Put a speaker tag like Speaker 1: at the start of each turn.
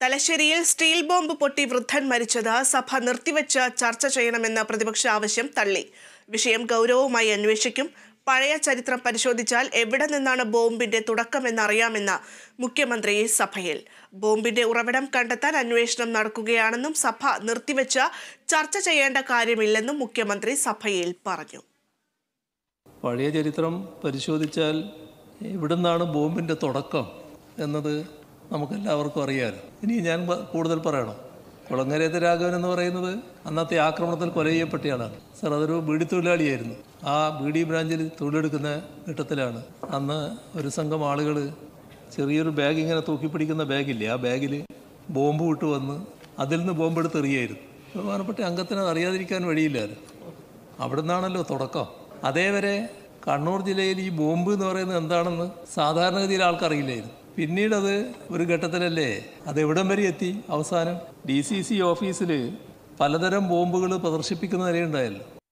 Speaker 1: തലശ്ശേരിയിൽ steel bomb പൊട്ടി വൃദ്ധൻ മരിച്ചത് സഭ നിർത്തിവെച്ച് ചർച്ച ചെയ്യണമെന്ന പ്രതിപക്ഷ ആവശ്യം തള്ളി. വിഷയം ഗൗരവമായി അന്വേഷിക്കും. പഴയ ചരിത്രം പരിശോധിച്ചാൽ എവിടെ നിന്നാണ് ബോംബിന്റെ തുടക്കമെന്നറിയാമെന്ന് മുഖ്യമന്ത്രി സഭയിൽ. ബോംബിന്റെ ഉറവിടം കണ്ടെത്താൻ അന്വേഷണം നടക്കുകയാണെന്നും സഭ നിർത്തിവെച്ച് ചർച്ച ചെയ്യേണ്ട കാര്യമില്ലെന്നും മുഖ്യമന്ത്രി സഭയിൽ പറഞ്ഞു.
Speaker 2: പഴയ ചരിത്രം പരിശോധിച്ചാൽ എവിടെ നിന്നാണ് ബോംബിന്റെ തുടക്കം എന്നത് നമുക്കെല്ലാവർക്കും അറിയാമല്ലോ. ഇനി ഞാൻ കൂടുതൽ പറയണം. കുളങ്ങരയത്തെ രാഘവൻ എന്ന് പറയുന്നത് അന്നത്തെ ആക്രമണത്തിൽ കൊല ചെയ്യപ്പെട്ടയാളാണ്. സർ, അതൊരു ബീഡി തൊഴിലാളിയായിരുന്നു. ആ ബീഡി ബ്രാഞ്ചിൽ തൊഴിലെടുക്കുന്ന ഘട്ടത്തിലാണ് അന്ന് ഒരു സംഘം ആളുകൾ ചെറിയൊരു ബാഗ് ഇങ്ങനെ തൂക്കിപ്പിടിക്കുന്ന ബാഗില്ലേ, ആ ബാഗിൽ ബോംബ് വിട്ട് വന്ന് അതിൽ നിന്ന് ബോംബെടുത്ത് എറിയായിരുന്നു. ബഹുമാനപ്പെട്ട അംഗത്തിന് അത് അറിയാതിരിക്കാൻ വഴിയില്ലല്ലോ. അവിടെ നിന്നാണല്ലോ തുടക്കം. അതേവരെ കണ്ണൂർ ജില്ലയിൽ ഈ ബോംബ് എന്ന് പറയുന്നത് എന്താണെന്ന് സാധാരണഗതിയിൽ ആൾക്കറിയില്ലായിരുന്നു. പിന്നീട് അത് ഒരു ഘട്ടത്തിലല്ലേ അതെവിടം വരെ എത്തി. അവസാനം DCC ഓഫീസിൽ പലതരം ബോംബുകൾ പ്രദർശിപ്പിക്കുന്ന നിലയുണ്ടായല്ലോ.